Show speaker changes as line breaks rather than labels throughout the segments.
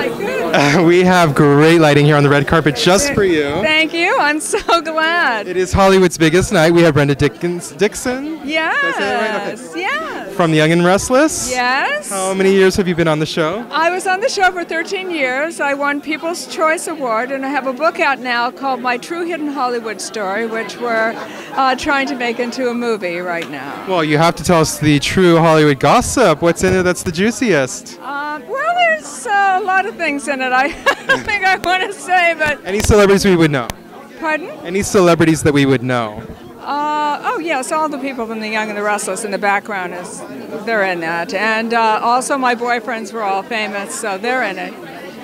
We have great lighting here on the red carpet just for you.
Thank you. I'm so glad.
It is Hollywood's biggest night. We have Brenda Dixon.
Yes.
Did I say it right? Okay.
Yes.
From The Young and Restless.
Yes.
How many years have you been on the show?
I was on the show for 13 years. I won People's Choice Award, and I have a book out now called My True Hidden Hollywood Story, which we're trying to make into a movie right now.
Well, you have to tell us the true Hollywood gossip. What's in it that's the juiciest?
Well, there's a lot of things in it. I don't think I want to say, but...
Any celebrities we would know?
Pardon?
Any celebrities that we would know?
Oh, yes, all the people from The Young and the Restless in the background, they're in that. And also my boyfriends were all famous, so they're in it.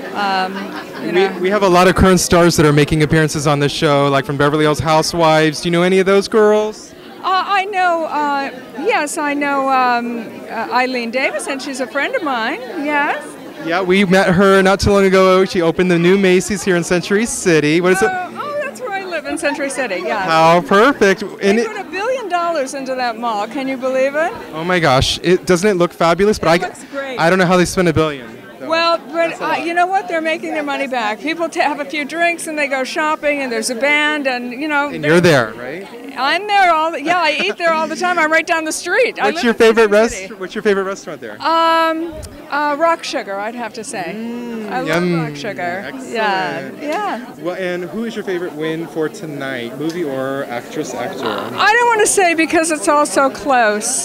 We have a lot of current stars that are making appearances on the show, like from Beverly Hills Housewives. Do you know any of those girls?
I know, yes, I know Eileen Davis, and she's a friend of mine, yes.
Yeah, we met her not too long ago. She opened the new Macy's here in Century City. What is it?
Oh, that's where I live, in Century City, yeah.
How perfect.
They put $1 billion into that mall, can you believe it?
Oh my gosh, doesn't it look fabulous? But
It looks great.
I don't know how they spend $1 billion.
Well, but you know what? They're making their money back. People have a few drinks and they go shopping, and there's a band, and you know.
And you're there, right?
I'm there I eat there all the time. I'm right down the street.
What's your favorite What's your favorite restaurant there?
Rock Sugar, I'd have to say. I love Rock Sugar.
Excellent.
Yeah.
Well, and who is your favorite win for tonight, movie or actress, actor?
I don't want to say because it's all so close.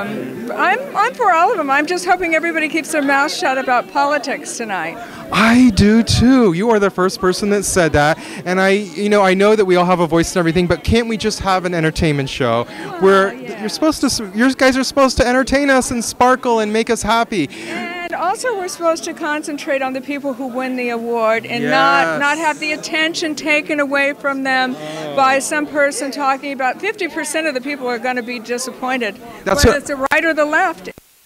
I'm for all of them. I'm just hoping everybody keeps their mouth shut about politics tonight.
I do too. You are the first person that said that, and I know that we all have a voice and everything, but can't we just have an entertainment show where you guys are supposed to entertain us and sparkle and make us happy?
And also, we're supposed to concentrate on the people who win the award and not have the attention taken away from them by some person talking about 50% of the people are going to be disappointed, whether it's the right or the left.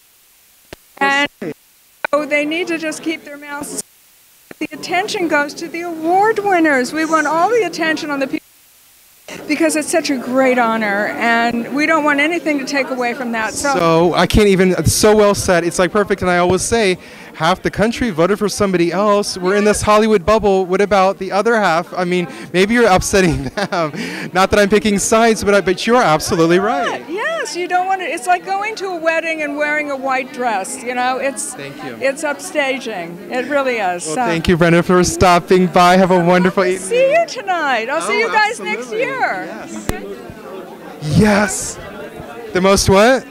And so they need to just keep their mouths. The attention goes to the award winners. We want all the attention on the people because it's such a great honor, and we don't want anything to take away from that.
So I can't even, so well said. It's like perfect, and I always say, half the country voted for somebody else. We're in this Hollywood bubble. What about the other half? I mean, maybe you're upsetting them. Not that I'm picking sides, but you're absolutely right.
Yes, you don't want to. It's like going to a wedding and wearing a white dress. You know,
Thank you.
It's upstaging. It really is.
Well, thank you, Brenda, for stopping by. Have a wonderful evening.
See you tonight. I'll see you guys next year.
Yes. Yes. The most what?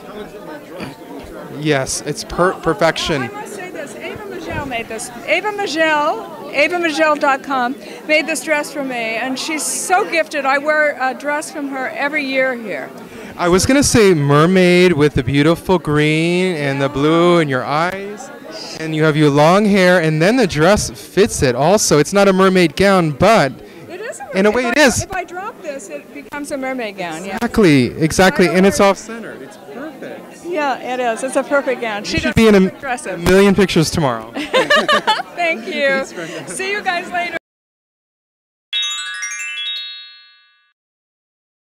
Yes, it's perfection.
I must say this. Ava Magel made this. Ava Magel, AvaMagel.com, made this dress for me, and she's so gifted. I wear a dress from her every year here.
I was going to say mermaid with the beautiful green and the blue in your eyes. And you have your long hair, and then the dress fits it also. It's not a mermaid gown, but
it is a mermaid.
In a way it is.
If I drop this, it becomes a mermaid gown, yeah.
Exactly. And it's off-centered. It's perfect.
Yeah, it is. It's a perfect gown.
She should be in a million pictures tomorrow.
Thank you. See you guys later.